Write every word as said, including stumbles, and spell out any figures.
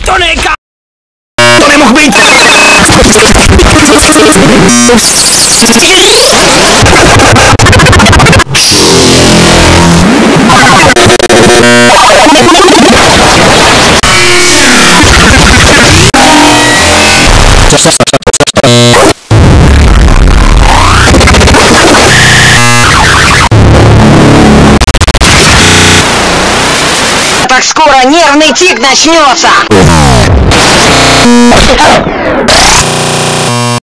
To nejka... To nemohl být! Так скоро нервный тик начнется.